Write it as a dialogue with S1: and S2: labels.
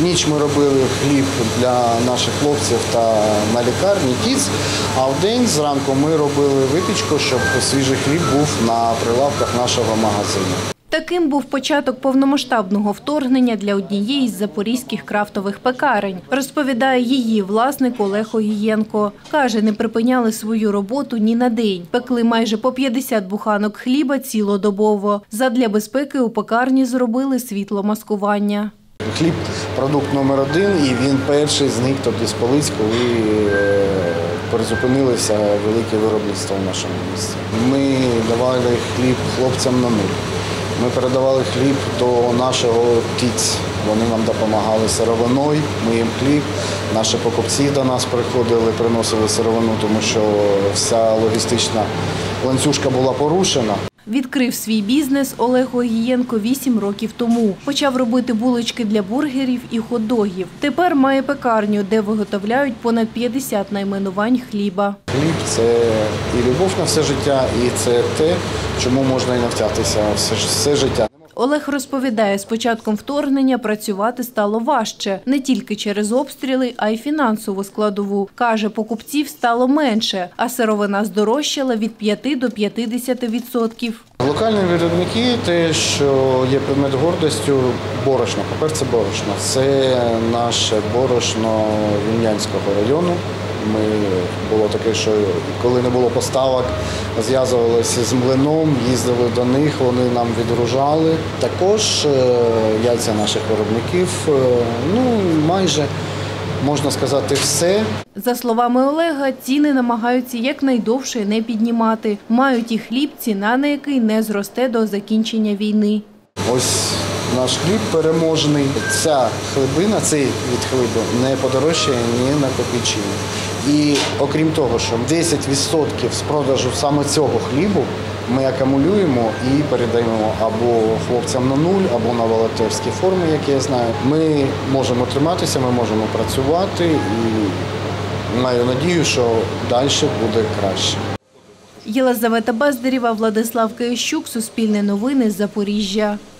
S1: В ніч ми робили хліб для наших хлопців та на лікарні КІЦ, а вдень зранку ми робили випічку, щоб свіжий хліб був на прилавках нашого магазину.
S2: Таким був початок повномасштабного вторгнення для однієї з запорізьких крафтових пекарень, розповідає її власник Олег Огієнко. Каже, не припиняли свою роботу ні на день. Пекли майже по 50 буханок хліба цілодобово. Задля безпеки у пекарні зробили світломаскування.
S1: Хліб – продукт номер 1, і він перший зник тоді з полиць, коли призупинилося велике виробництво в нашому місті. Ми давали хліб хлопцям на нуль. Ми передавали хліб до нашого КІЦ. Вони нам допомагали сировиною, ми їм хліб. Наші покупці до нас приходили, приносили сировину, тому що вся логістична ланцюжка була порушена.
S2: Відкрив свій бізнес Олег Огієнко 8 років тому. Почав робити булочки для бургерів і хот-догів. Тепер має пекарню, де виготовляють понад 50 найменувань хліба.
S1: Хліб – це і любов на все життя, і це те, чому можна і навчатися все життя.
S2: Олег розповідає, з початком вторгнення працювати стало важче. Не тільки через обстріли, а й фінансову складову. Каже, покупців стало менше, а сировина здорожчала від 5 до 50%.
S1: Локальні виробники, те, що є предмет гордістю, борошно. По-перше, це борошно. Це наше борошно Вільнянського району. Було таке, що коли не було поставок, зв'язувалися з млином, їздили до них, вони нам відгружали. Також яйця наших виробників, майже, можна сказати, все.
S2: За словами Олега, ціни намагаються якнайдовше не піднімати. Мають і хліб, ціна на який не зросте до закінчення війни.
S1: Ось наш хліб переможний. Ця хлібина, цей від хлібу не подорожчає ні на копійчину. І окрім того, що 10% з продажу саме цього хлібу ми акумулюємо і передаємо або хлопцям на нуль, або на волонтерські форми, як я знаю. Ми можемо триматися, ми можемо працювати і маю надію, що далі буде краще.
S2: Єлизавета Бездарєва, Владислав Киящук, Суспільне новини, Запоріжжя.